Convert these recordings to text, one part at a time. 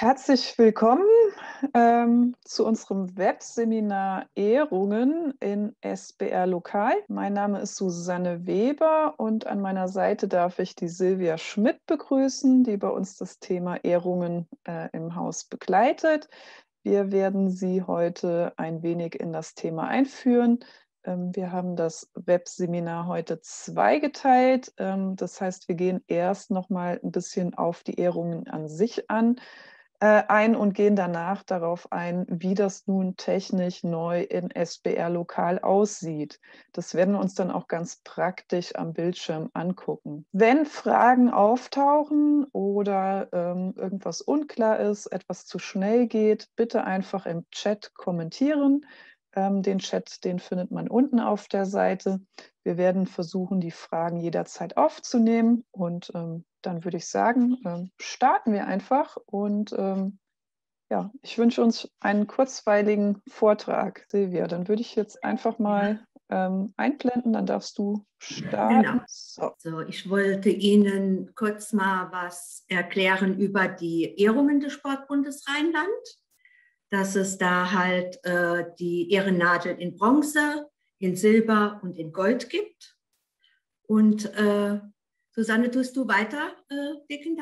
Herzlich willkommen zu unserem Webseminar Ehrungen in SBR Lokal. Mein Name ist Susanne Weber und an meiner Seite darf ich die Silvia Schmidt begrüßen, die bei uns das Thema Ehrungen im Haus begleitet. Wir werden Sie heute ein wenig in das Thema einführen. Wir haben das Webseminar heute zweigeteilt. Das heißt, wir gehen erst noch mal ein bisschen auf die Ehrungen an sich ein und gehen danach darauf ein, wie das nun technisch neu in SBR Lokal aussieht. Das werden wir uns dann auch ganz praktisch am Bildschirm angucken. Wenn Fragen auftauchen oder irgendwas unklar ist, etwas zu schnell geht, bitte einfach im Chat kommentieren. Den Chat, den findet man unten auf der Seite. Wir werden versuchen, die Fragen jederzeit aufzunehmen und dann würde ich sagen, starten wir einfach und ja, ich wünsche uns einen kurzweiligen Vortrag. Silvia, dann würde ich jetzt einfach mal einblenden, dann darfst du starten. Genau. So, ich wollte Ihnen kurz mal was erklären über die Ehrungen des Sportbundes Rheinland. Dass es da halt die Ehrennadel in Bronze, in Silber und in Gold gibt. Und Susanne, tust du weiter dicken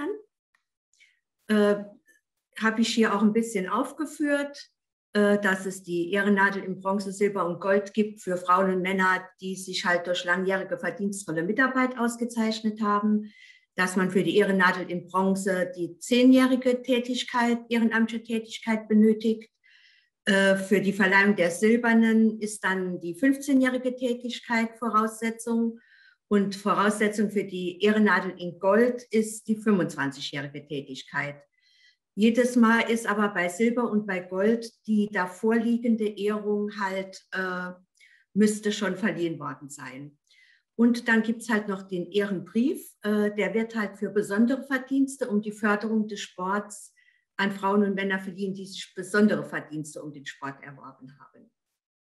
dann? Habe ich hier auch ein bisschen aufgeführt, dass es die Ehrennadel in Bronze, Silber und Gold gibt für Frauen und Männer, die sich halt durch langjährige verdienstvolle Mitarbeit ausgezeichnet haben. Dass man für die Ehrennadel in Bronze die 10-jährige Tätigkeit, ehrenamtliche Tätigkeit benötigt. Für die Verleihung der Silbernen ist dann die 15-jährige Tätigkeit Voraussetzung. Und Voraussetzung für die Ehrennadel in Gold ist die 25-jährige Tätigkeit. Jedes Mal ist aber bei Silber und bei Gold die davorliegende Ehrung halt, müsste schon verliehen worden sein. Und dann gibt es halt noch den Ehrenbrief, der wird halt für besondere Verdienste um die Förderung des Sports an Frauen und Männer verliehen, die sich besondere Verdienste um den Sport erworben haben.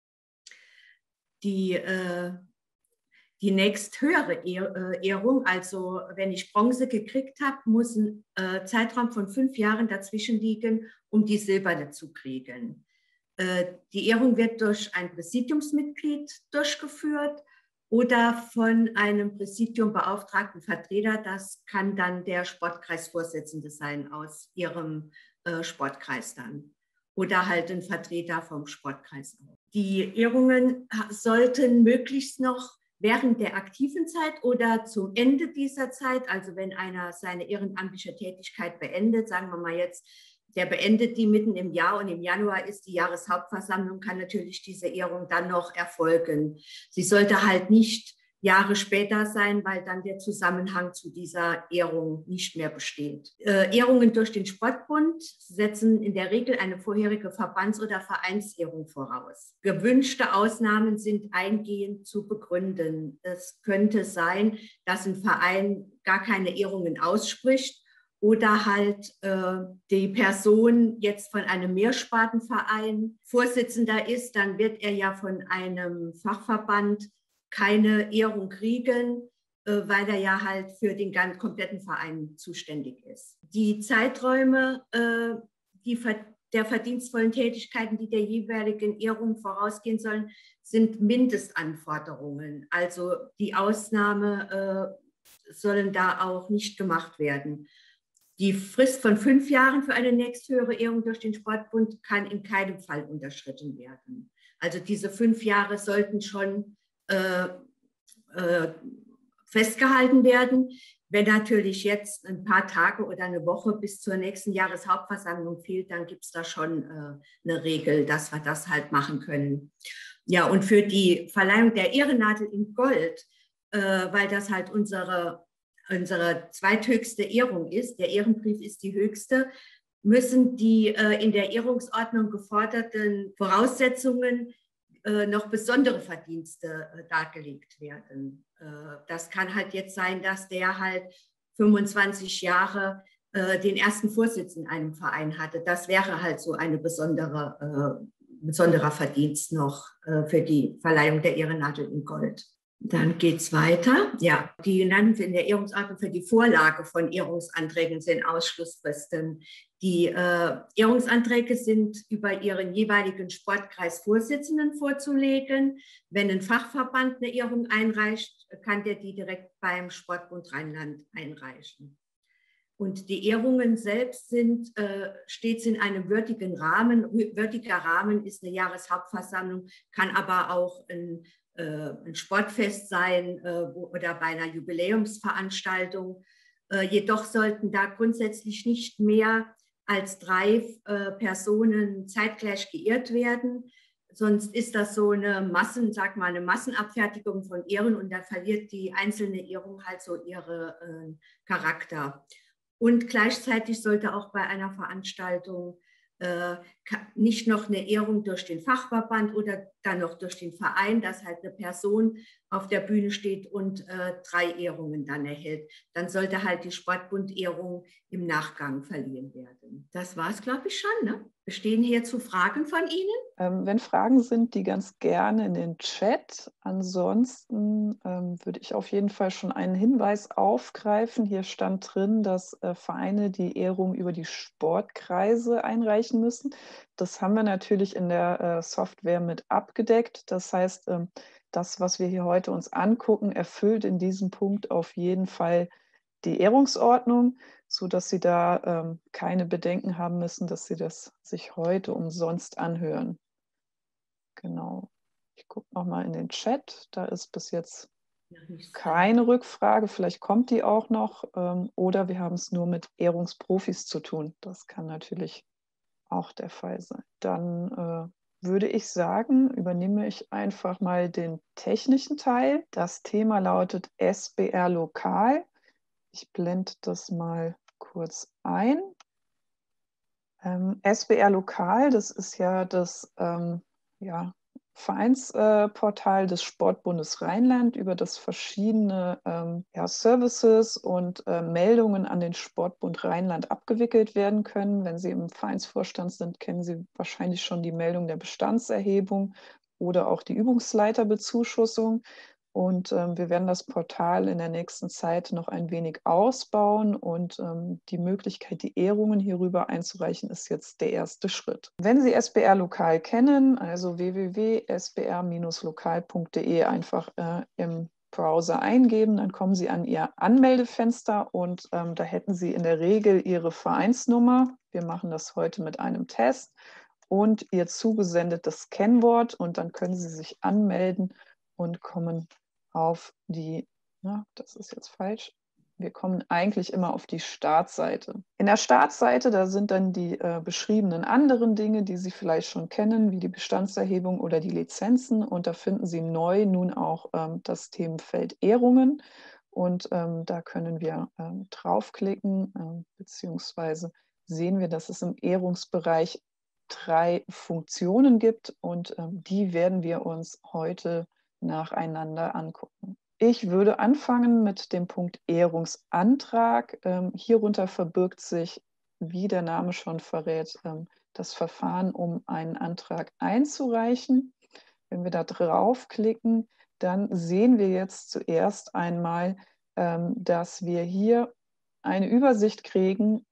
Die nächsthöhere Ehrung, also wenn ich Bronze gekriegt habe, muss ein Zeitraum von 5 Jahren dazwischen liegen, um die Silberne zu kriegen. Die Ehrung wird durch ein Präsidiumsmitglied durchgeführt oder von einem Präsidium beauftragten Vertreter. Das kann dann der Sportkreisvorsitzende sein aus Ihrem Sportkreis dann. Oder halt ein Vertreter vom Sportkreis. Die Ehrungen sollten möglichst noch während der aktiven Zeit oder zum Ende dieser Zeit, also wenn einer seine ehrenamtliche Tätigkeit beendet, sagen wir mal jetzt, der beendet die mitten im Jahr und im Januar ist die Jahreshauptversammlung, kann natürlich diese Ehrung dann noch erfolgen. Sie sollte halt nicht Jahre später sein, weil dann der Zusammenhang zu dieser Ehrung nicht mehr besteht. Ehrungen durch den Sportbund setzen in der Regel eine vorherige Verbands- oder Vereinsehrung voraus. Gewünschte Ausnahmen sind eingehend zu begründen. Es könnte sein, dass ein Verein gar keine Ehrungen ausspricht oder halt die Person jetzt von einem Mehrspartenverein Vorsitzender ist, dann wird er ja von einem Fachverband keine Ehrung kriegen, weil er ja halt für den ganz kompletten Verein zuständig ist. Die Zeiträume der verdienstvollen Tätigkeiten, die der jeweiligen Ehrung vorausgehen sollen, sind Mindestanforderungen. Also die Ausnahme sollen da auch nicht gemacht werden. Die Frist von 5 Jahren für eine nächsthöhere Ehrung durch den Sportbund kann in keinem Fall unterschritten werden. Also diese 5 Jahre sollten schon festgehalten werden. Wenn natürlich jetzt ein paar Tage oder eine Woche bis zur nächsten Jahreshauptversammlung fehlt, dann gibt es da schon eine Regel, dass wir das halt machen können. Ja, und für die Verleihung der Ehrennadel in Gold, weil das halt unsere zweithöchste Ehrung ist, der Ehrenbrief ist die höchste, müssen die in der Ehrungsordnung geforderten Voraussetzungen noch besondere Verdienste dargelegt werden. Das kann halt jetzt sein, dass der halt 25 Jahre den ersten Vorsitz in einem Verein hatte. Das wäre halt so eine besonderer Verdienst noch für die Verleihung der Ehrennadel in Gold. Dann geht es weiter. Ja, die genannten in der Ehrungsordnung für die Vorlage von Ehrungsanträgen sind Ausschlussfristen. Die Ehrungsanträge sind über ihren jeweiligen Sportkreisvorsitzenden vorzulegen. Wenn ein Fachverband eine Ehrung einreicht, kann der die direkt beim Sportbund Rheinland einreichen. Und die Ehrungen selbst sind stets in einem würdigen Rahmen. Würdiger Rahmen ist eine Jahreshauptversammlung, kann aber auch ein Sportfest sein oder bei einer Jubiläumsveranstaltung. Jedoch sollten da grundsätzlich nicht mehr als 3 Personen zeitgleich geehrt werden. Sonst ist das so eine eine Massenabfertigung von Ehren und dann verliert die einzelne Ehrung halt so ihre Charakter. Und gleichzeitig sollte auch bei einer Veranstaltung nicht noch eine Ehrung durch den Fachverband oder dann noch durch den Verein, dass halt eine Person auf der Bühne steht und 3 Ehrungen dann erhält. Dann sollte halt die Sportbund-Ehrung im Nachgang verliehen werden. Das war es, glaube ich, schon. Ne? Bestehen hierzu Fragen von Ihnen? Wenn Fragen sind, die ganz gerne in den Chat. Ansonsten würde ich auf jeden Fall schon einen Hinweis aufgreifen. Hier stand drin, dass Vereine die Ehrung über die Sportkreise einreichen müssen. Das haben wir natürlich in der Software mit abgedeckt. Das heißt, das, was wir hier heute uns angucken, erfüllt in diesem Punkt auf jeden Fall die Ehrungsordnung, sodass Sie da keine Bedenken haben müssen, dass Sie das sich heute umsonst anhören. Genau. Ich gucke nochmal in den Chat. Da ist bis jetzt keine Rückfrage. Vielleicht kommt die auch noch. Oder wir haben es nur mit Ehrungsprofis zu tun. Das kann natürlich auch der Fall sein. Dann würde ich sagen, übernehme ich einfach mal den technischen Teil. Das Thema lautet SBR Lokal. Ich blende das mal kurz ein. SBR Lokal, das ist ja das Vereinsportal des Sportbundes Rheinland, über das verschiedene Services und Meldungen an den Sportbund Rheinland abgewickelt werden können. Wenn Sie im Vereinsvorstand sind, kennen Sie wahrscheinlich schon die Meldung der Bestandserhebung oder auch die Übungsleiterbezuschussung. Und wir werden das Portal in der nächsten Zeit noch ein wenig ausbauen und die Möglichkeit, die Ehrungen hierüber einzureichen, ist jetzt der erste Schritt. Wenn Sie SBR Lokal kennen, also www.sbr-lokal.de einfach im Browser eingeben, dann kommen Sie an Ihr Anmeldefenster und da hätten Sie in der Regel Ihre Vereinsnummer. Wir machen das heute mit einem Test und Ihr zugesendetes Kennwort und dann können Sie sich anmelden und kommen auf die, das ist jetzt falsch, wir kommen eigentlich immer auf die Startseite. In der Startseite, da sind dann die beschriebenen anderen Dinge, die Sie vielleicht schon kennen, wie die Bestandserhebung oder die Lizenzen. Und da finden Sie neu nun auch das Themenfeld Ehrungen. Und da können wir draufklicken, beziehungsweise sehen wir, dass es im Ehrungsbereich 3 Funktionen gibt und die werden wir uns heute nacheinander angucken. Ich würde anfangen mit dem Punkt Ehrungsantrag. Hierunter verbirgt sich, wie der Name schon verrät, das Verfahren, um einen Antrag einzureichen. Wenn wir da draufklicken, dann sehen wir jetzt zuerst einmal, dass wir hier eine Übersicht kriegen,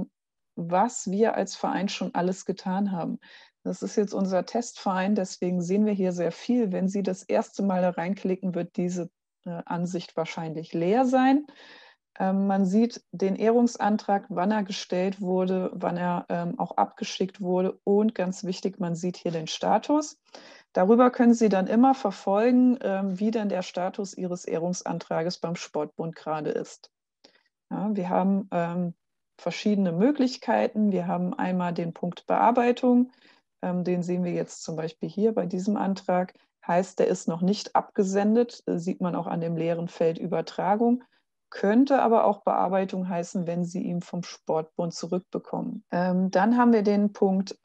was wir als Verein schon alles getan haben. Das ist jetzt unser Testverein, deswegen sehen wir hier sehr viel. Wenn Sie das erste Mal da reinklicken, wird diese Ansicht wahrscheinlich leer sein. Man sieht den Ehrungsantrag, wann er gestellt wurde, wann er auch abgeschickt wurde und ganz wichtig, man sieht hier den Status. Darüber können Sie dann immer verfolgen, wie denn der Status Ihres Ehrungsantrages beim Sportbund gerade ist. Ja, wir haben verschiedene Möglichkeiten. Wir haben einmal den Punkt Bearbeitung, den sehen wir jetzt zum Beispiel hier bei diesem Antrag. Heißt, der ist noch nicht abgesendet, sieht man auch an dem leeren Feld Übertragung. Könnte aber auch Bearbeitung heißen, wenn Sie ihn vom Sportbund zurückbekommen. Dann haben wir den Punkt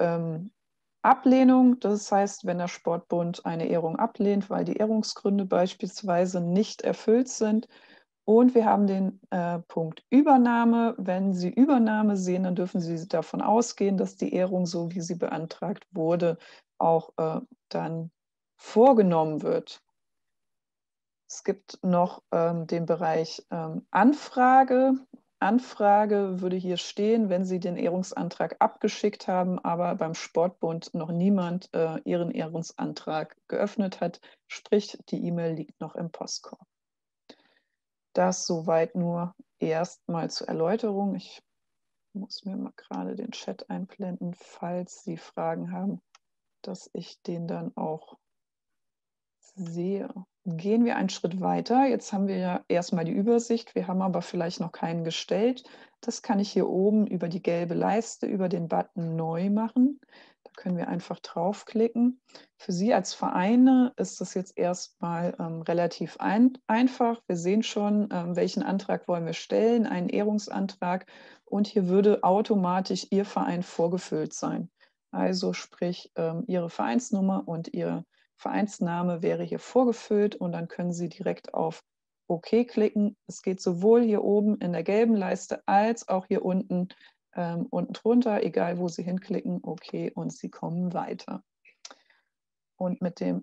Ablehnung. Das heißt, wenn der Sportbund eine Ehrung ablehnt, weil die Ehrungsgründe beispielsweise nicht erfüllt sind. Und wir haben den Punkt Übernahme. Wenn Sie Übernahme sehen, dann dürfen Sie davon ausgehen, dass die Ehrung, so wie sie beantragt wurde, auch dann vorgenommen wird. Es gibt noch den Bereich Anfrage. Anfrage würde hier stehen, wenn Sie den Ehrungsantrag abgeschickt haben, aber beim Sportbund noch niemand Ihren Ehrungsantrag geöffnet hat, sprich die E-Mail liegt noch im Postkorb. Das soweit nur erstmal zur Erläuterung. Ich muss mir mal gerade den Chat einblenden, falls Sie Fragen haben, dass ich den dann auch sehe. Gehen wir einen Schritt weiter. Jetzt haben wir ja erstmal die Übersicht. Wir haben aber vielleicht noch keinen gestellt. Das kann ich hier oben über die gelbe Leiste, über den Button Neu machen. Da können wir einfach draufklicken. Für Sie als Vereine ist das jetzt erstmal relativ einfach. Wir sehen schon, welchen Antrag wollen wir stellen, einen Ehrungsantrag. Und hier würde automatisch Ihr Verein vorgefüllt sein. Also sprich Ihre Vereinsnummer und Ihr Vereinsname wäre hier vorgefüllt und dann können Sie direkt auf OK klicken. Es geht sowohl hier oben in der gelben Leiste als auch hier unten drunter, egal wo Sie hinklicken, OK und Sie kommen weiter. Und mit dem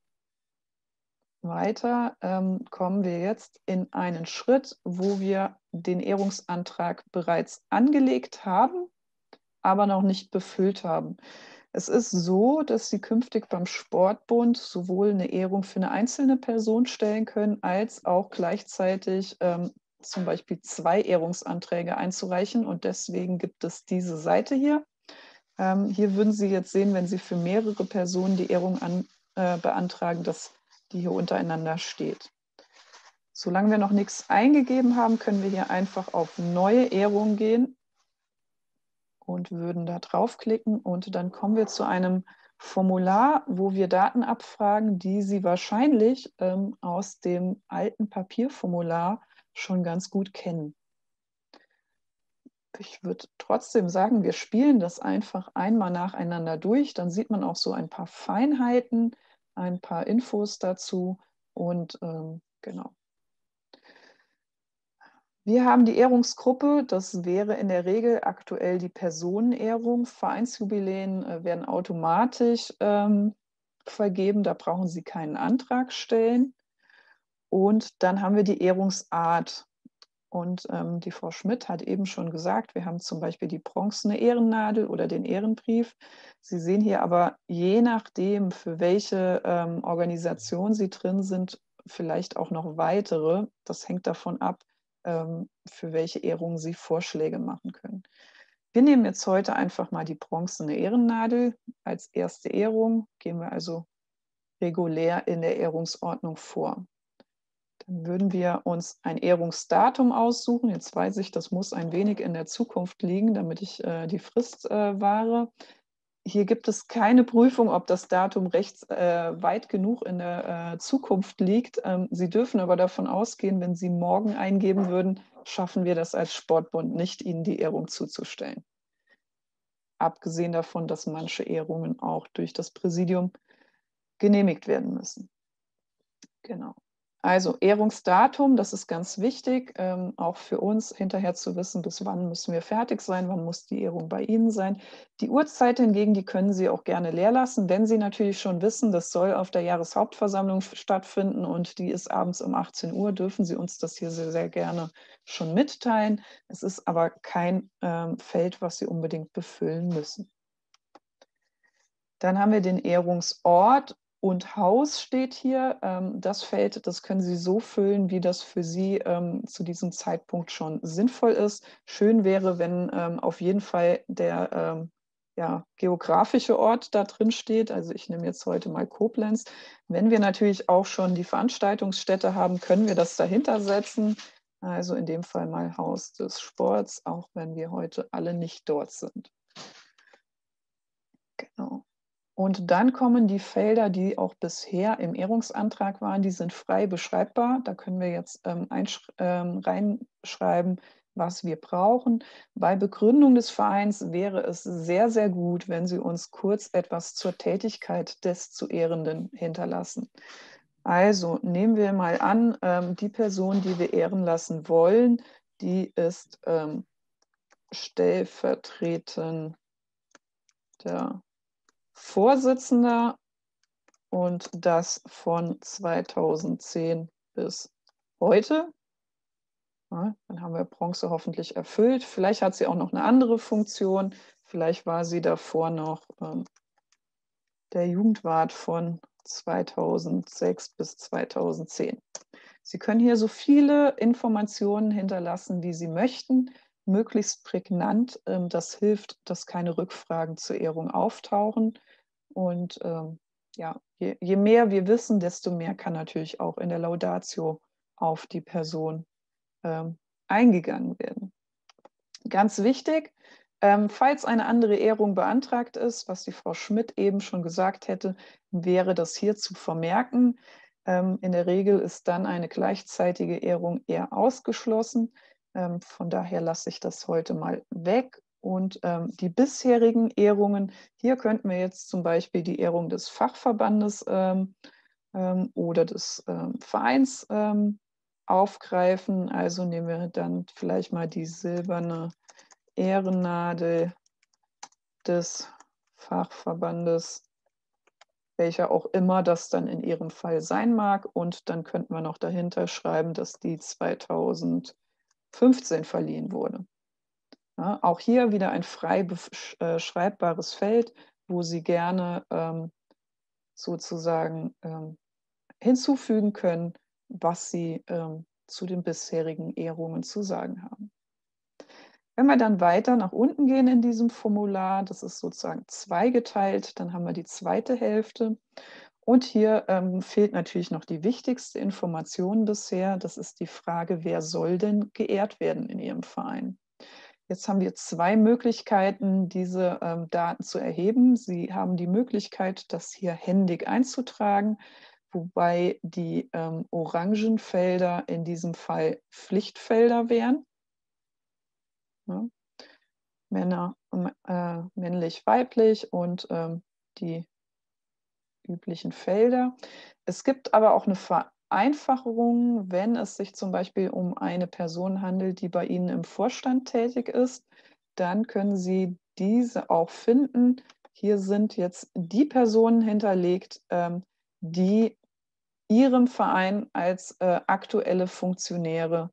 Weiter kommen wir jetzt in einen Schritt, wo wir den Ehrungsantrag bereits angelegt haben, aber noch nicht befüllt haben. Es ist so, dass Sie künftig beim Sportbund sowohl eine Ehrung für eine einzelne Person stellen können, als auch gleichzeitig zum Beispiel 2 Ehrungsanträge einzureichen. Und deswegen gibt es diese Seite hier. Hier würden Sie jetzt sehen, wenn Sie für mehrere Personen die Ehrung beantragen, dass die hier untereinander steht. Solange wir noch nichts eingegeben haben, können wir hier einfach auf Neue Ehrung gehen und würden da draufklicken und dann kommen wir zu einem Formular, wo wir Daten abfragen, die Sie wahrscheinlich aus dem alten Papierformular schon ganz gut kennen. Ich würde trotzdem sagen, wir spielen das einfach einmal nacheinander durch. Dann sieht man auch so ein paar Feinheiten, ein paar Infos dazu und genau. Wir haben die Ehrungsgruppe, das wäre in der Regel aktuell die Personenehrung. Vereinsjubiläen werden automatisch vergeben, da brauchen Sie keinen Antrag stellen. Und dann haben wir die Ehrungsart. Und die Frau Schmidt hat eben schon gesagt, wir haben zum Beispiel die bronzene Ehrennadel oder den Ehrenbrief. Sie sehen hier aber, je nachdem, für welche Organisation Sie drin sind, vielleicht auch noch weitere. Das hängt davon ab, für welche Ehrungen Sie Vorschläge machen können. Wir nehmen jetzt heute einfach mal die bronzene Ehrennadel als erste Ehrung. Gehen wir also regulär in der Ehrungsordnung vor. Dann würden wir uns ein Ehrungsdatum aussuchen. Jetzt weiß ich, das muss ein wenig in der Zukunft liegen, damit ich die Frist wahre. Hier gibt es keine Prüfung, ob das Datum recht weit genug in der Zukunft liegt. Sie dürfen aber davon ausgehen, wenn Sie morgen eingeben würden, schaffen wir das als Sportbund nicht, Ihnen die Ehrung zuzustellen. Abgesehen davon, dass manche Ehrungen auch durch das Präsidium genehmigt werden müssen. Genau. Also Ehrungsdatum, das ist ganz wichtig, auch für uns hinterher zu wissen, bis wann müssen wir fertig sein, wann muss die Ehrung bei Ihnen sein. Die Uhrzeit hingegen, die können Sie auch gerne leer lassen, wenn Sie natürlich schon wissen, das soll auf der Jahreshauptversammlung stattfinden und die ist abends um 18 Uhr, dürfen Sie uns das hier sehr, sehr gerne schon mitteilen. Es ist aber kein Feld, was Sie unbedingt befüllen müssen. Dann haben wir den Ehrungsort und Haus steht hier. Das Feld, das können Sie so füllen, wie das für Sie zu diesem Zeitpunkt schon sinnvoll ist. Schön wäre, wenn auf jeden Fall der geografische Ort da drin steht. Also ich nehme jetzt heute mal Koblenz. Wenn wir natürlich auch schon die Veranstaltungsstätte haben, können wir das dahinter setzen. Also in dem Fall mal Haus des Sports, auch wenn wir heute alle nicht dort sind. Genau. Und dann kommen die Felder, die auch bisher im Ehrungsantrag waren, die sind frei beschreibbar. Da können wir jetzt reinschreiben, was wir brauchen. Bei Begründung des Vereins wäre es sehr, sehr gut, wenn Sie uns kurz etwas zur Tätigkeit des zu Ehrenden hinterlassen. Also nehmen wir mal an, die Person, die wir ehren lassen wollen, die ist stellvertretender Vorsitzender und das von 2010 bis heute. Ja, dann haben wir Bronze hoffentlich erfüllt. Vielleicht hat sie auch noch eine andere Funktion. Vielleicht war sie davor noch der Jugendwart von 2006 bis 2010. Sie können hier so viele Informationen hinterlassen, wie Sie möchten, möglichst prägnant. Das hilft, dass keine Rückfragen zur Ehrung auftauchen. Und ja, je mehr wir wissen, desto mehr kann natürlich auch in der Laudatio auf die Person eingegangen werden. Ganz wichtig, falls eine andere Ehrung beantragt ist, was die Frau Schmidt eben schon gesagt hätte, wäre das hier zu vermerken. In der Regel ist dann eine gleichzeitige Ehrung eher ausgeschlossen. Von daher lasse ich das heute mal weg. Und die bisherigen Ehrungen, hier könnten wir jetzt zum Beispiel die Ehrung des Fachverbandes oder des Vereins aufgreifen. Also nehmen wir dann vielleicht mal die silberne Ehrennadel des Fachverbandes, welcher auch immer das dann in Ihrem Fall sein mag. Und dann könnten wir noch dahinter schreiben, dass die 2015 verliehen wurde. Ja, auch hier wieder ein frei schreibbares Feld, wo Sie gerne sozusagen hinzufügen können, was Sie zu den bisherigen Ehrungen zu sagen haben. Wenn wir dann weiter nach unten gehen in diesem Formular, das ist sozusagen zweigeteilt, dann haben wir die zweite Hälfte. Und hier fehlt natürlich noch die wichtigste Information bisher. Das ist die Frage, wer soll denn geehrt werden in Ihrem Verein? Jetzt haben wir zwei Möglichkeiten, diese Daten zu erheben. Sie haben die Möglichkeit, das hier händig einzutragen, wobei die orangen Felder in diesem Fall Pflichtfelder wären. Ja. Männer, männlich, weiblich und die üblichen Felder. Es gibt aber auch eine Vereinfachung, wenn es sich zum Beispiel um eine Person handelt, die bei Ihnen im Vorstand tätig ist, dann können Sie diese auch finden. Hier sind jetzt die Personen hinterlegt, die Ihrem Verein als aktuelle Funktionäre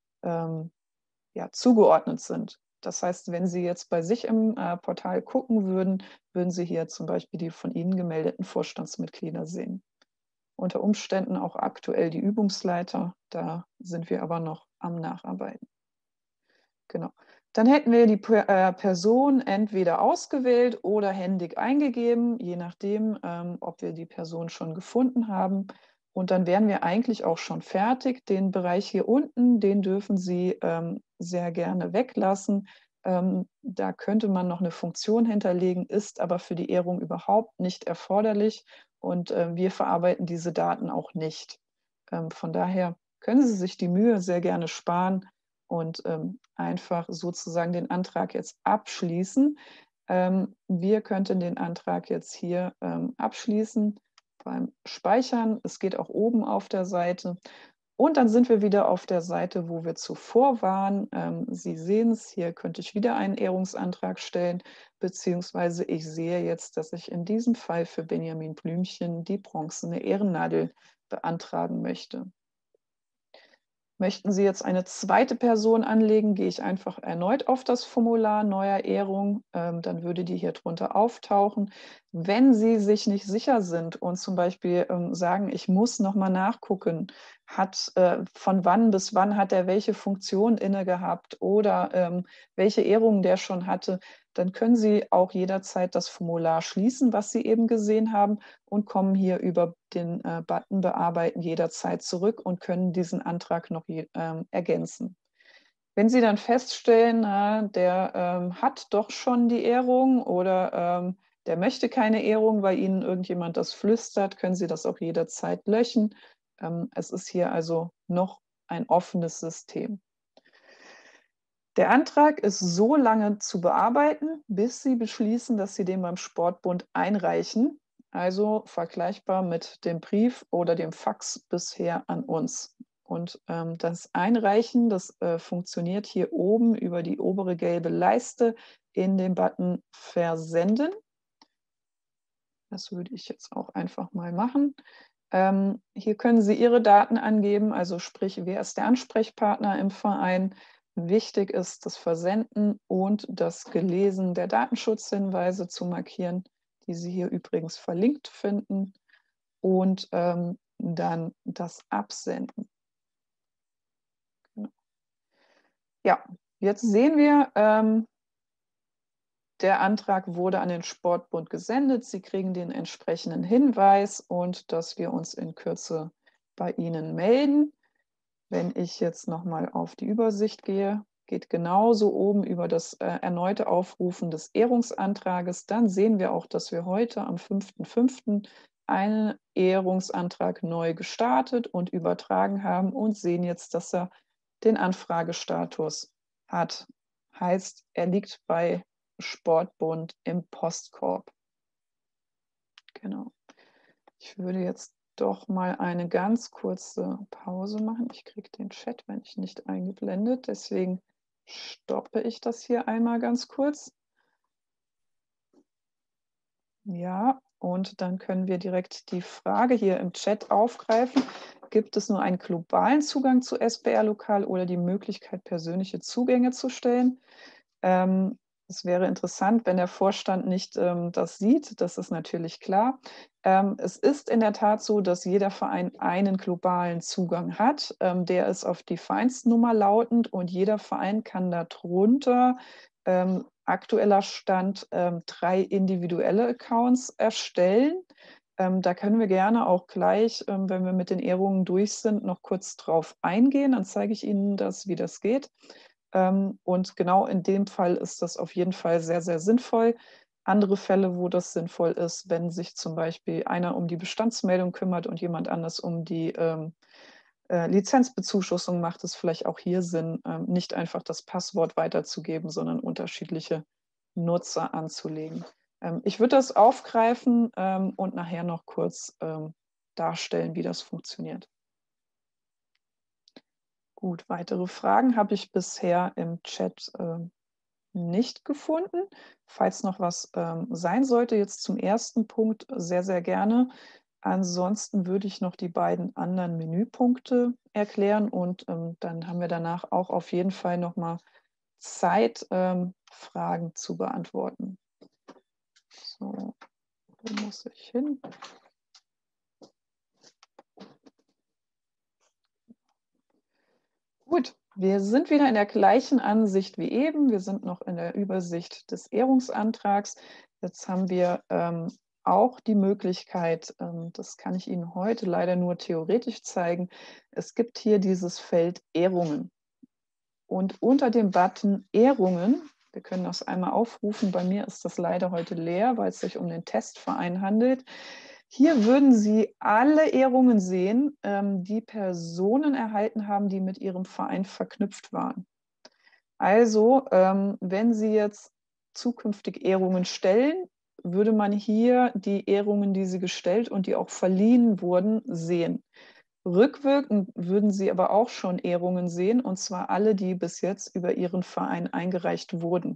ja, zugeordnet sind. Das heißt, wenn Sie jetzt bei sich im Portal gucken würden, würden Sie hier zum Beispiel die von Ihnen gemeldeten Vorstandsmitglieder sehen. Unter Umständen auch aktuell die Übungsleiter, da sind wir aber noch am Nacharbeiten. Genau. Dann hätten wir die Person entweder ausgewählt oder händig eingegeben, je nachdem, ob wir die Person schon gefunden haben. Und dann wären wir eigentlich auch schon fertig. Den Bereich hier unten, den dürfen Sie sehr gerne weglassen. Da könnte man noch eine Funktion hinterlegen, ist aber für die Ehrung überhaupt nicht erforderlich. Und wir verarbeiten diese Daten auch nicht. Von daher können Sie sich die Mühe sehr gerne sparen und einfach sozusagen den Antrag jetzt abschließen. Wir könnten den Antrag jetzt hier abschließen beim Speichern. Es geht auch oben auf der Seite. Und dann sind wir wieder auf der Seite, wo wir zuvor waren. Sie sehen es, hier könnte ich wieder einen Ehrungsantrag stellen, beziehungsweise ich sehe jetzt, dass ich in diesem Fall für Benjamin Blümchen die bronzene Ehrennadel beantragen möchte. Möchten Sie jetzt eine zweite Person anlegen, gehe ich einfach erneut auf das Formular neuer Ehrung, dann würde die hier drunter auftauchen. Wenn Sie sich nicht sicher sind und zum Beispiel sagen, ich muss noch mal nachgucken, von wann bis wann hat er welche Funktion inne gehabt oder welche Ehrungen der schon hatte, dann können Sie auch jederzeit das Formular schließen, was Sie eben gesehen haben, und kommen hier über den Button Bearbeiten jederzeit zurück und können diesen Antrag noch ergänzen. Wenn Sie dann feststellen, der hat doch schon die Ehrung oder der möchte keine Ehrung, weil Ihnen irgendjemand das flüstert, können Sie das auch jederzeit löschen. Es ist hier also noch ein offenes System. Der Antrag ist so lange zu bearbeiten, bis Sie beschließen, dass Sie den beim Sportbund einreichen. Also vergleichbar mit dem Brief oder dem Fax bisher an uns. Und das Einreichen, das funktioniert hier oben über die obere gelbe Leiste in dem Button Versenden. Das würde ich jetzt auch einfach mal machen. Hier können Sie Ihre Daten angeben, also sprich, wer ist der Ansprechpartner im Verein. Wichtig ist das Versenden und das Gelesen der Datenschutzhinweise zu markieren, die Sie hier übrigens verlinkt finden, und dann das Absenden. Genau. Ja, jetzt sehen wir, der Antrag wurde an den Sportbund gesendet. Sie kriegen den entsprechenden Hinweis und dass wir uns in Kürze bei Ihnen melden. Wenn ich jetzt nochmal auf die Übersicht gehe, geht genauso oben über das erneute Aufrufen des Ehrungsantrages. Dann sehen wir auch, dass wir heute am 5.5. einen Ehrungsantrag neu gestartet und übertragen haben und sehen jetzt, dass er den Anfragestatus hat. Heißt, er liegt bei Sportbund im Postkorb. Genau. Ich würde jetzt doch mal eine ganz kurze Pause machen. Ich kriege den Chat, wenn ich nicht eingeblendet. Deswegen stoppe ich das hier einmal ganz kurz. Ja, und dann können wir direkt die Frage hier im Chat aufgreifen. Gibt es nur einen globalen Zugang zu SBR Lokal oder die Möglichkeit, persönliche Zugänge zu stellen? Es wäre interessant, wenn der Vorstand nicht das sieht. Das ist natürlich klar. Es ist in der Tat so, dass jeder Verein einen globalen Zugang hat. Der ist auf die Vereinsnummer lautend und jeder Verein kann darunter aktueller Stand 3 individuelle Accounts erstellen. Da können wir gerne auch gleich, wenn wir mit den Ehrungen durch sind, noch kurz drauf eingehen. Dann zeige ich Ihnen das, wie das geht. Und genau in dem Fall ist das auf jeden Fall sehr, sehr sinnvoll. Andere Fälle, wo das sinnvoll ist, wenn sich zum Beispiel einer um die Bestandsmeldung kümmert und jemand anders um die Lizenzbezuschussung, macht es vielleicht auch hier Sinn, nicht einfach das Passwort weiterzugeben, sondern unterschiedliche Nutzer anzulegen. Ich würde das aufgreifen und nachher noch kurz darstellen, wie das funktioniert. Gut, weitere Fragen habe ich bisher im Chat nicht gefunden. Falls noch was sein sollte, jetzt zum ersten Punkt sehr, sehr gerne. Ansonsten würde ich noch die beiden anderen Menüpunkte erklären und dann haben wir danach auch auf jeden Fall noch mal Zeit, Fragen zu beantworten. So, wo muss ich hin? Gut, wir sind wieder in der gleichen Ansicht wie eben. Wir sind noch in der Übersicht des Ehrungsantrags. Jetzt haben wir auch die Möglichkeit, das kann ich Ihnen heute leider nur theoretisch zeigen, es gibt hier dieses Feld Ehrungen. Und unter dem Button Ehrungen, wir können das einmal aufrufen, bei mir ist das leider heute leer, weil es sich um den Testverein handelt. Hier würden Sie alle Ehrungen sehen, die Personen erhalten haben, die mit ihrem Verein verknüpft waren. Also, wenn Sie jetzt zukünftig Ehrungen stellen, würde man hier die Ehrungen, die Sie gestellt und die auch verliehen wurden, sehen. Rückwirkend würden Sie aber auch schon Ehrungen sehen, und zwar alle, die bis jetzt über Ihren Verein eingereicht wurden.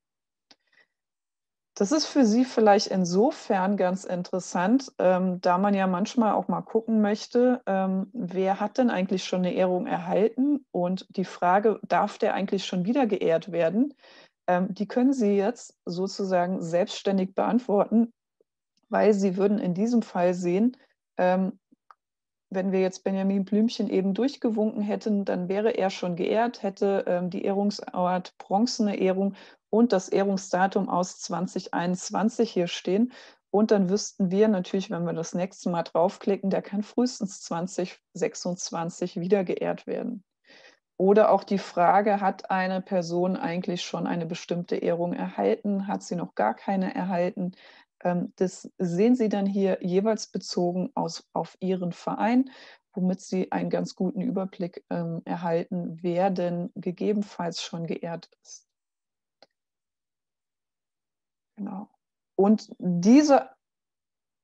Das ist für Sie vielleicht insofern ganz interessant, da man ja manchmal auch mal gucken möchte, wer hat denn eigentlich schon eine Ehrung erhalten? Und die Frage, darf der eigentlich schon wieder geehrt werden? Die können Sie jetzt sozusagen selbstständig beantworten, weil Sie würden in diesem Fall sehen, wenn wir jetzt Benjamin Blümchen eben durchgewunken hätten, dann wäre er schon geehrt, hätte die Ehrungsart bronzene Ehrung und das Ehrungsdatum aus 2021 hier stehen. Und dann wüssten wir natürlich, wenn wir das nächste Mal draufklicken, der kann frühestens 2026 wieder geehrt werden. Oder auch die Frage, hat eine Person eigentlich schon eine bestimmte Ehrung erhalten? Hat sie noch gar keine erhalten? Das sehen Sie dann hier jeweils bezogen auf Ihren Verein, womit Sie einen ganz guten Überblick erhalten, wer denn gegebenenfalls schon geehrt ist. Genau. Und diese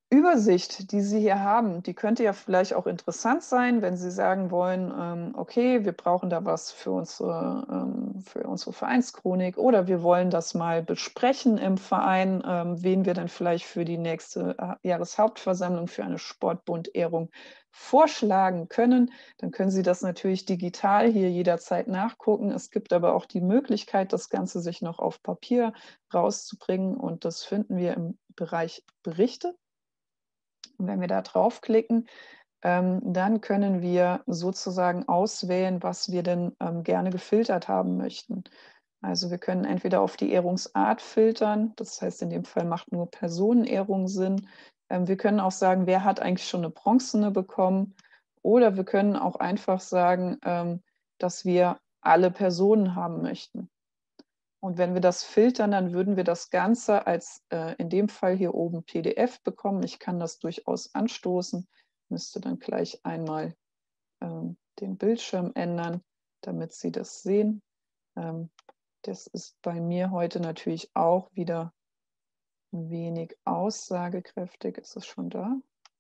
Übersicht, die Sie hier haben, die könnte ja vielleicht auch interessant sein, wenn Sie sagen wollen, okay, wir brauchen da was für unsere Vereinschronik oder wir wollen das mal besprechen im Verein, wen wir dann vielleicht für die nächste Jahreshauptversammlung für eine Sportbund-Ehrung vorschlagen können. Dann können Sie das natürlich digital hier jederzeit nachgucken. Es gibt aber auch die Möglichkeit, das Ganze sich noch auf Papier rauszubringen und das finden wir im Bereich Berichte. Und wenn wir da draufklicken, dann können wir sozusagen auswählen, was wir denn gerne gefiltert haben möchten. Also wir können entweder auf die Ehrungsart filtern, das heißt in dem Fall macht nur Personenehrung Sinn. Wir können auch sagen, wer hat eigentlich schon eine bronzene bekommen, oder wir können auch einfach sagen, dass wir alle Personen haben möchten. Und wenn wir das filtern, dann würden wir das Ganze als in dem Fall hier oben PDF bekommen. Ich kann das durchaus anstoßen, müsste dann gleich einmal den Bildschirm ändern, damit Sie das sehen. Das ist bei mir heute natürlich auch wieder ein wenig aussagekräftig. Ist es schon da?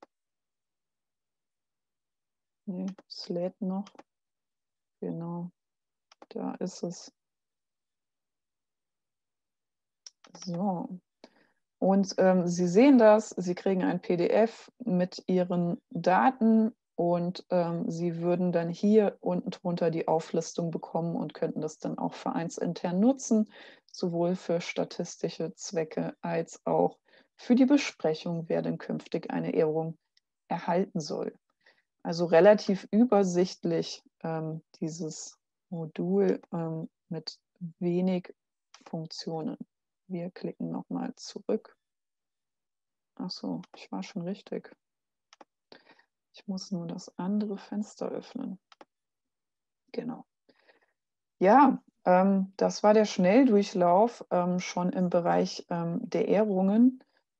Nee, es lädt noch. Genau, da ist es. So. Und Sie sehen das, Sie kriegen ein PDF mit Ihren Daten und Sie würden dann hier unten drunter die Auflistung bekommen und könnten das dann auch vereinsintern nutzen, sowohl für statistische Zwecke als auch für die Besprechung, wer denn künftig eine Ehrung erhalten soll. Also relativ übersichtlich dieses Modul mit wenig Funktionen. Wir klicken nochmal zurück. Ach so, ich war schon richtig. Ich muss nur das andere Fenster öffnen. Genau. Ja, das war der Schnelldurchlauf schon im Bereich der Ehrungen.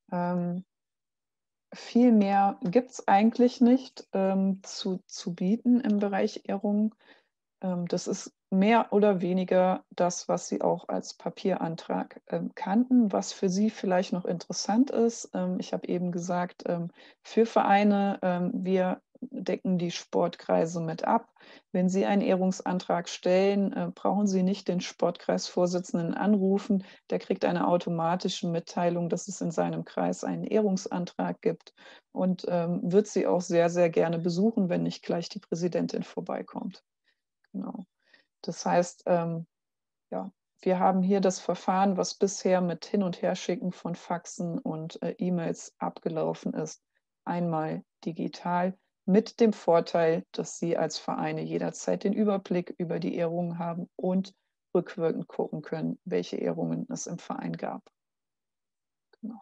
Viel mehr gibt es eigentlich nicht zu bieten im Bereich Ehrungen. Das ist mehr oder weniger das, was Sie auch als Papierantrag kannten. Was für Sie vielleicht noch interessant ist, ich habe eben gesagt, für Vereine, wir decken die Sportkreise mit ab. Wenn Sie einen Ehrungsantrag stellen, brauchen Sie nicht den Sportkreisvorsitzenden anrufen. Der kriegt eine automatische Mitteilung, dass es in seinem Kreis einen Ehrungsantrag gibt und wird Sie auch sehr, sehr gerne besuchen, wenn nicht gleich die Präsidentin vorbeikommt. Genau. Das heißt, ja, wir haben hier das Verfahren, was bisher mit Hin- und Herschicken von Faxen und E-Mails abgelaufen ist, einmal digital, mit dem Vorteil, dass Sie als Vereine jederzeit den Überblick über die Ehrungen haben und rückwirkend gucken können, welche Ehrungen es im Verein gab. Genau.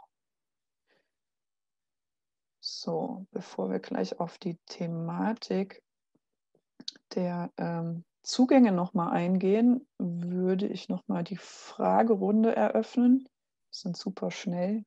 So, bevor wir gleich auf die Thematik der Zugänge noch mal eingehen, würde ich noch mal die Fragerunde eröffnen. Wir sind super schnell.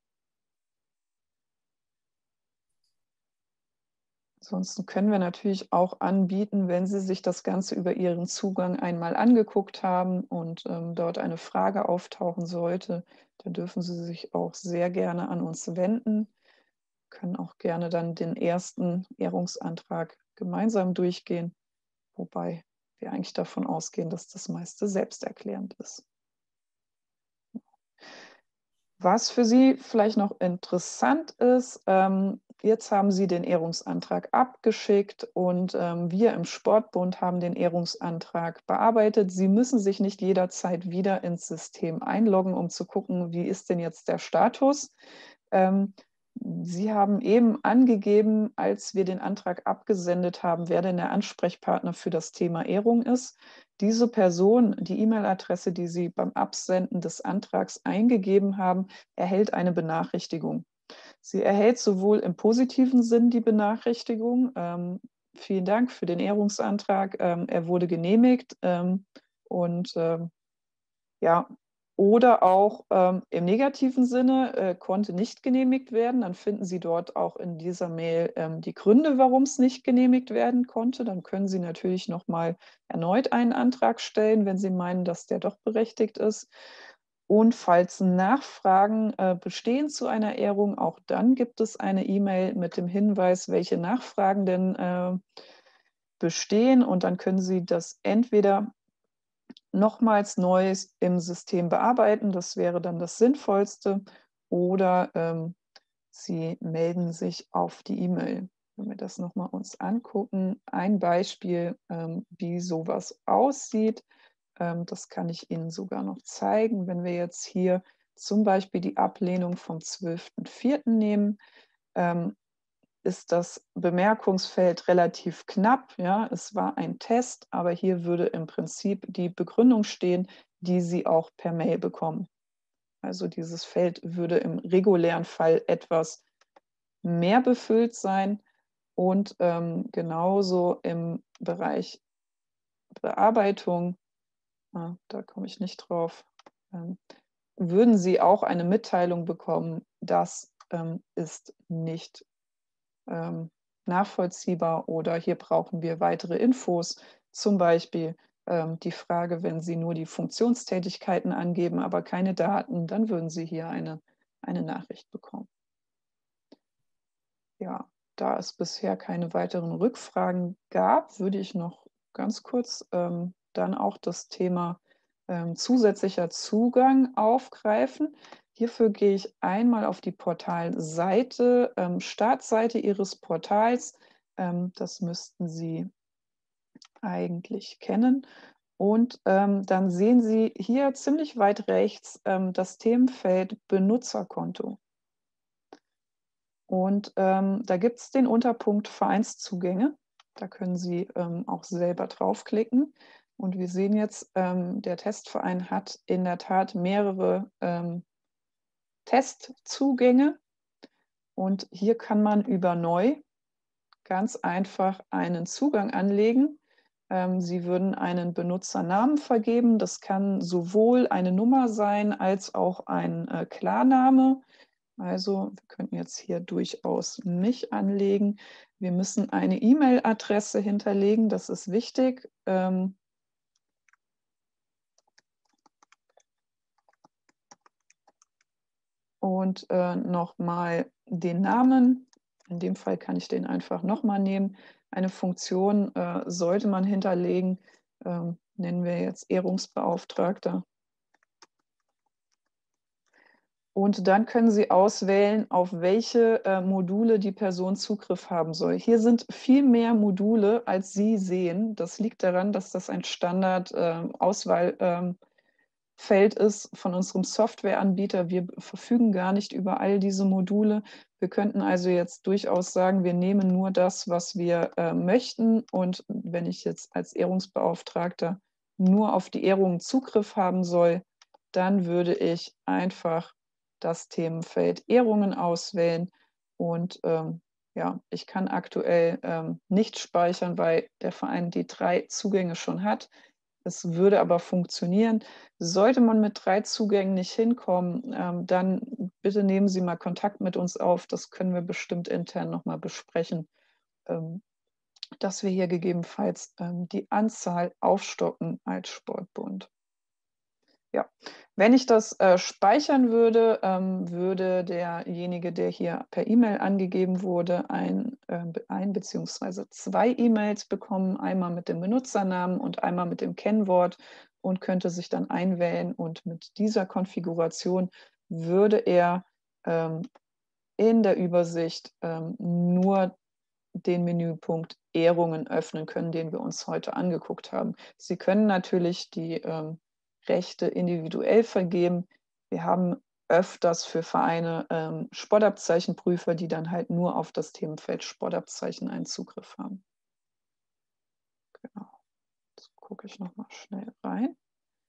Ansonsten können wir natürlich auch anbieten, wenn Sie sich das Ganze über Ihren Zugang einmal angeguckt haben und dort eine Frage auftauchen sollte, dann dürfen Sie sich auch sehr gerne an uns wenden. Wir können auch gerne dann den ersten Ehrungsantrag gemeinsam durchgehen, wobei wir eigentlich davon ausgehen, dass das meiste selbsterklärend ist. Was für Sie vielleicht noch interessant ist, jetzt haben Sie den Ehrungsantrag abgeschickt und wir im Sportbund haben den Ehrungsantrag bearbeitet. Sie müssen sich nicht jederzeit wieder ins System einloggen, um zu gucken, wie ist denn jetzt der Status. Sie haben eben angegeben, als wir den Antrag abgesendet haben, wer denn der Ansprechpartner für das Thema Ehrung ist. Diese Person, die E-Mail-Adresse, die Sie beim Absenden des Antrags eingegeben haben, erhält eine Benachrichtigung. Sie erhält sowohl im positiven Sinn die Benachrichtigung, vielen Dank für den Ehrungsantrag, er wurde genehmigt und ja, oder auch im negativen Sinne konnte nicht genehmigt werden. Dann finden Sie dort auch in dieser Mail die Gründe, warum es nicht genehmigt werden konnte. Dann können Sie natürlich noch mal erneut einen Antrag stellen, wenn Sie meinen, dass der doch berechtigt ist. Und falls Nachfragen bestehen zu einer Ehrung, auch dann gibt es eine E-Mail mit dem Hinweis, welche Nachfragen denn bestehen. Und dann können Sie das entweder nochmals neu im System bearbeiten, das wäre dann das Sinnvollste, oder Sie melden sich auf die E-Mail. Wenn wir das nochmal uns angucken, ein Beispiel, wie sowas aussieht, das kann ich Ihnen sogar noch zeigen. Wenn wir jetzt hier zum Beispiel die Ablehnung vom 12.04. nehmen, ist das Bemerkungsfeld relativ knapp. Ja? Es war ein Test, aber hier würde im Prinzip die Begründung stehen, die Sie auch per Mail bekommen. Also dieses Feld würde im regulären Fall etwas mehr befüllt sein und genauso im Bereich Bearbeitung, da komme ich nicht drauf, würden Sie auch eine Mitteilung bekommen, das ist nicht nachvollziehbar oder hier brauchen wir weitere Infos. Zum Beispiel die Frage, wenn Sie nur die Funktionstätigkeiten angeben, aber keine Daten, dann würden Sie hier eine Nachricht bekommen. Ja, da es bisher keine weiteren Rückfragen gab, würde ich noch ganz kurz dann auch das Thema zusätzlicher Zugang aufgreifen. Hierfür gehe ich einmal auf die Portalseite, Startseite Ihres Portals. Das müssten Sie eigentlich kennen. Und dann sehen Sie hier ziemlich weit rechts das Themenfeld Benutzerkonto. Und da gibt es den Unterpunkt Vereinszugänge. Da können Sie auch selber draufklicken. Und wir sehen jetzt, der Testverein hat in der Tat mehrere Testzugänge. Und hier kann man über Neu ganz einfach einen Zugang anlegen. Sie würden einen Benutzernamen vergeben. Das kann sowohl eine Nummer sein als auch ein Klarname. Also wir könnten jetzt hier durchaus mich anlegen. Wir müssen eine E-Mail-Adresse hinterlegen, das ist wichtig. Und nochmal den Namen. In dem Fall kann ich den einfach nochmal nehmen. Eine Funktion sollte man hinterlegen, nennen wir jetzt Ehrungsbeauftragter. Und dann können Sie auswählen, auf welche Module die Person Zugriff haben soll. Hier sind viel mehr Module, als Sie sehen. Das liegt daran, dass das ein Standard-Auswahlfeld ist von unserem Softwareanbieter. Wir verfügen gar nicht über all diese Module. Wir könnten also jetzt durchaus sagen, wir nehmen nur das, was wir möchten. Und wenn ich jetzt als Ehrungsbeauftragter nur auf die Ehrungen Zugriff haben soll, dann würde ich einfach das Themenfeld Ehrungen auswählen. Und ja, ich kann aktuell nicht speichern, weil der Verein die 3 Zugänge schon hat. Es würde aber funktionieren. Sollte man mit 3 Zugängen nicht hinkommen, dann bitte nehmen Sie mal Kontakt mit uns auf. Das können wir bestimmt intern nochmal besprechen, dass wir hier gegebenenfalls die Anzahl aufstocken als Sportbund. Ja, wenn ich das speichern würde, würde derjenige, der hier per E-Mail angegeben wurde, ein bzw. 2 E-Mails bekommen, einmal mit dem Benutzernamen und einmal mit dem Kennwort und könnte sich dann einwählen. Und mit dieser Konfiguration würde er in der Übersicht nur den Menüpunkt Ehrungen öffnen können, den wir uns heute angeguckt haben. Sie können natürlich die Rechte individuell vergeben. Wir haben öfters für Vereine Sportabzeichenprüfer, die dann halt nur auf das Themenfeld Sportabzeichen einen Zugriff haben. Genau. Jetzt gucke ich nochmal schnell rein.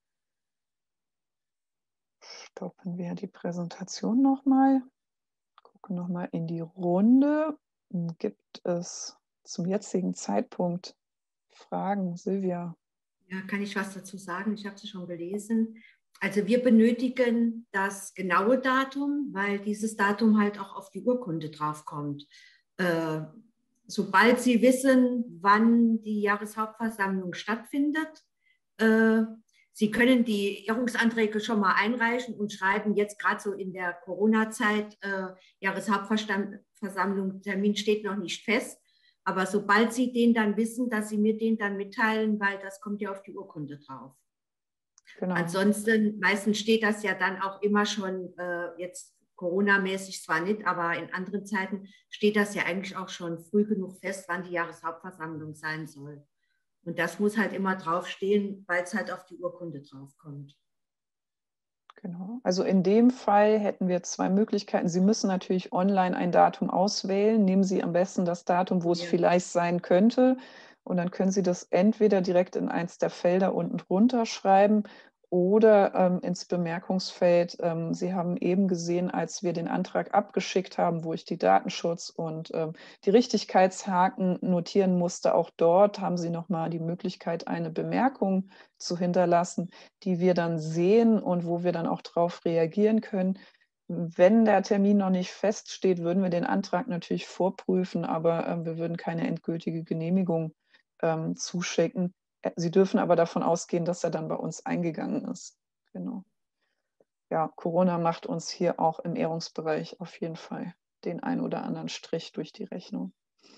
Stoppen wir die Präsentation nochmal. Gucke nochmal in die Runde. Gibt es zum jetzigen Zeitpunkt Fragen, Silvia? Ja, kann ich was dazu sagen? Ich habe sie schon gelesen. Also wir benötigen das genaue Datum, weil dieses Datum halt auch auf die Urkunde draufkommt. Sobald Sie wissen, wann die Jahreshauptversammlung stattfindet, Sie können die Ehrungsanträge schon mal einreichen und schreiben jetzt gerade so in der Corona-Zeit, Jahreshauptversammlung, Termin steht noch nicht fest. Aber sobald Sie den dann wissen, dass Sie mir den dann mitteilen, weil das kommt ja auf die Urkunde drauf. Genau. Ansonsten, meistens steht das ja dann auch immer schon, jetzt Corona-mäßig zwar nicht, aber in anderen Zeiten steht das ja eigentlich auch schon früh genug fest, wann die Jahreshauptversammlung sein soll. Und das muss halt immer draufstehen, weil es halt auf die Urkunde draufkommt. Genau. Also in dem Fall hätten wir 2 Möglichkeiten. Sie müssen natürlich online ein Datum auswählen. Nehmen Sie am besten das Datum, wo es vielleicht sein könnte. Und dann können Sie das entweder direkt in eins der Felder unten drunter schreiben oder ins Bemerkungsfeld. Sie haben eben gesehen, als wir den Antrag abgeschickt haben, wo ich die Datenschutz und die Richtigkeitshaken notieren musste, auch dort haben Sie noch mal die Möglichkeit, eine Bemerkung zu hinterlassen, die wir dann sehen und wo wir dann auch drauf reagieren können. Wenn der Termin noch nicht feststeht, würden wir den Antrag natürlich vorprüfen, aber wir würden keine endgültige Genehmigung zuschicken. Sie dürfen aber davon ausgehen, dass er dann bei uns eingegangen ist. Genau. Ja, Corona macht uns hier auch im Ehrungsbereich auf jeden Fall den ein oder anderen Strich durch die Rechnung.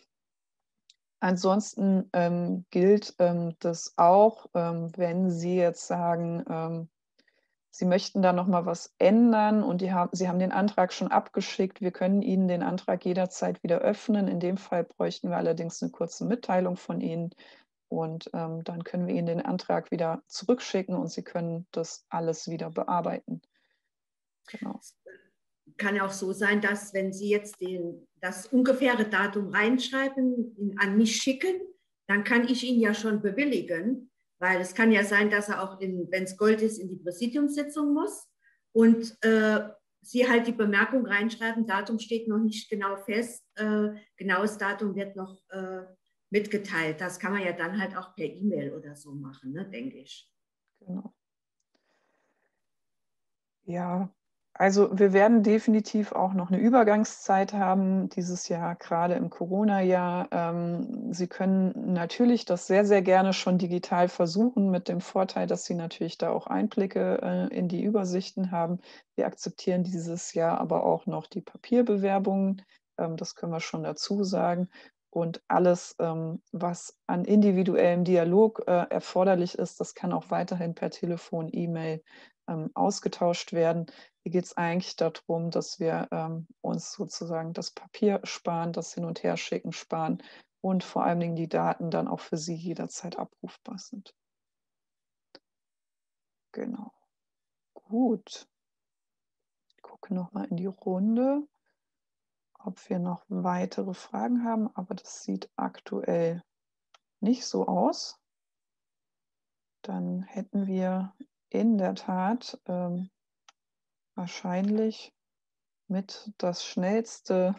Ansonsten gilt das auch, wenn Sie jetzt sagen, Sie möchten da noch mal was ändern und Sie haben den Antrag schon abgeschickt. Wir können Ihnen den Antrag jederzeit wieder öffnen. In dem Fall bräuchten wir allerdings eine kurze Mitteilung von Ihnen und dann können wir Ihnen den Antrag wieder zurückschicken und Sie können das alles wieder bearbeiten. Genau. Kann auch so sein, dass wenn Sie jetzt das ungefähre Datum reinschreiben, an mich schicken, dann kann ich ihn ja schon bewilligen, weil es kann ja sein, dass er auch, wenn es Gold ist, in die Präsidiumssitzung muss und Sie halt die Bemerkung reinschreiben, Datum steht noch nicht genau fest, genaues Datum wird noch mitgeteilt. Das kann man ja dann halt auch per E-Mail oder so machen, ne, denke ich. Genau. Ja, also wir werden definitiv auch noch eine Übergangszeit haben dieses Jahr, gerade im Corona-Jahr. Sie können natürlich das sehr, sehr gerne schon digital versuchen, mit dem Vorteil, dass Sie natürlich da auch Einblicke in die Übersichten haben. Wir akzeptieren dieses Jahr aber auch noch die Papierbewerbungen. Das können wir schon dazu sagen. Und alles, was an individuellem Dialog erforderlich ist, das kann auch weiterhin per Telefon, E-Mail ausgetauscht werden. Hier geht es eigentlich darum, dass wir uns sozusagen das Papier sparen, das Hin- und Herschicken sparen und vor allen Dingen die Daten dann auch für Sie jederzeit abrufbar sind. Genau. Gut. Ich gucke noch mal in die Runde, ob wir noch weitere Fragen haben, aber das sieht aktuell nicht so aus. Dann hätten wir in der Tat wahrscheinlich mit das schnellste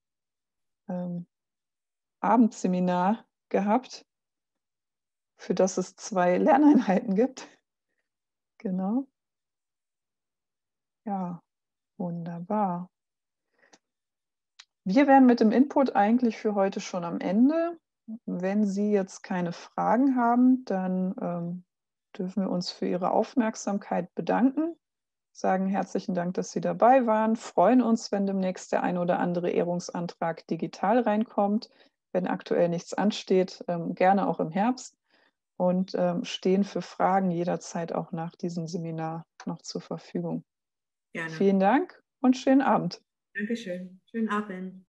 Abendseminar gehabt, für das es 2 Lerneinheiten gibt. Genau. Ja, wunderbar. Wir wären mit dem Input eigentlich für heute schon am Ende. Wenn Sie jetzt keine Fragen haben, dann dürfen wir uns für Ihre Aufmerksamkeit bedanken, sagen herzlichen Dank, dass Sie dabei waren, freuen uns, wenn demnächst der ein oder andere Ehrungsantrag digital reinkommt, wenn aktuell nichts ansteht, gerne auch im Herbst und stehen für Fragen jederzeit auch nach diesem Seminar noch zur Verfügung. Gerne. Vielen Dank und schönen Abend. Dankeschön. Schönen Abend.